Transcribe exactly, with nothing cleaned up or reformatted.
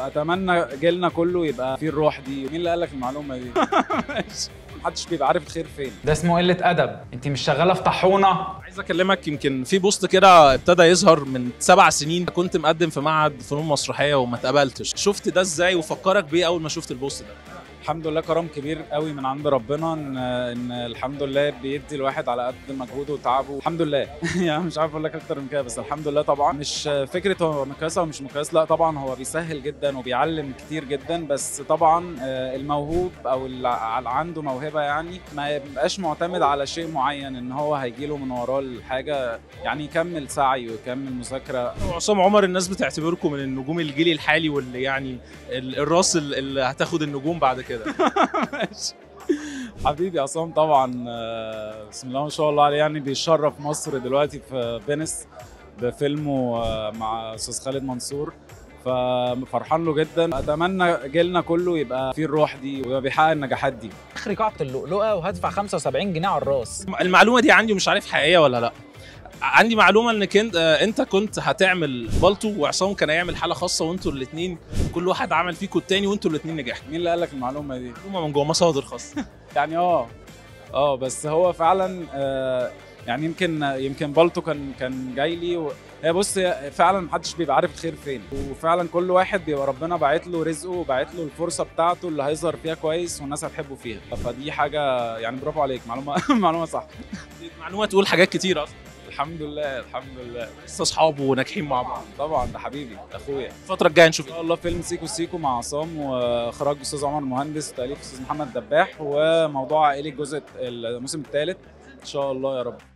اتمنى جيلنا كله يبقى فيه الروح دي. مين اللي قال لك المعلومه دي؟ ماشي. محدش بيبقى عارف الخير فين. ده اسمه قلة أدب، أنت مش شغالة في طاحونة. عايز اكلمك، يمكن في بوست كده ابتدى يظهر من سبع سنين، كنت مقدم في معهد فنون مسرحيه وما اتقبلتش. شفت ده ازاي وفكرك بيه اول ما شفت البوست ده؟ الحمد لله كرم كبير قوي من عند ربنا ان ان الحمد لله بيدي الواحد على قد مجهوده وتعبه. الحمد لله. يعني مش عارف اقول لك اكتر من كده، بس الحمد لله طبعا. مش فكره هو مقياس او مش مقياس، لا طبعا هو بيسهل جدا وبيعلم كتير جدا، بس طبعا الموهوب او اللي عنده موهبه يعني ما يبقاش معتمد على شيء معين ان هو هيجيله من وراه الحاجه، يعني يكمل سعي ويكمل مذاكره. عصام عمر الناس بتعتبركم من النجوم الجيل الحالي، واللي يعني الراس اللي هتاخد النجوم بعد كده. ماشي. حبيبي عصام طبعا، بسم الله ما شاء الله عليه، يعني بيشرف مصر دلوقتي في فينيس بفيلمه مع استاذ خالد منصور، ففرحان له جدا. اتمنى جيلنا كله يبقى فيه الروح دي ويبقى بيحقق النجاحات دي. اخري قاعة اللؤلؤة وهدفع خمسة وسبعين جنيه على الراس. المعلومه دي عندي ومش عارف حقيقيه ولا لا. عندي معلومه انك انت انت كنت هتعمل بالطو وعصام كان هيعمل حاله خاصه، وانتوا الاثنين كل واحد عمل فيكم الثاني وانتوا الاثنين نجحتوا. مين اللي قال لك المعلومه دي؟ معلومه من جوه مصادر خاصه. يعني اه اه بس هو فعلا آه يعني يمكن يمكن بالطو كان كان جاي لي و... هي بص، فعلا محدش بيبقى عارف الخير فين، وفعلا كل واحد بيبقى ربنا باعت له رزقه وباعت له الفرصه بتاعته اللي هيظهر فيها كويس والناس هتحبه فيها، فدي حاجه يعني برافو عليك. معلومه معلومه صح. معلومه تقول حاجات كتير اصلا. الحمد لله الحمد لله. لسه اصحاب وناجحين مع بعض. طبعا ده حبيبي اخويا. الفتره الجايه نشوف ان شاء الله فيلم سيكو سيكو مع عصام، واخراج استاذ عمر المهندس وتاليف استاذ محمد دباح، وموضوع عائلي الجزء الموسم الثالث ان شاء الله يا رب.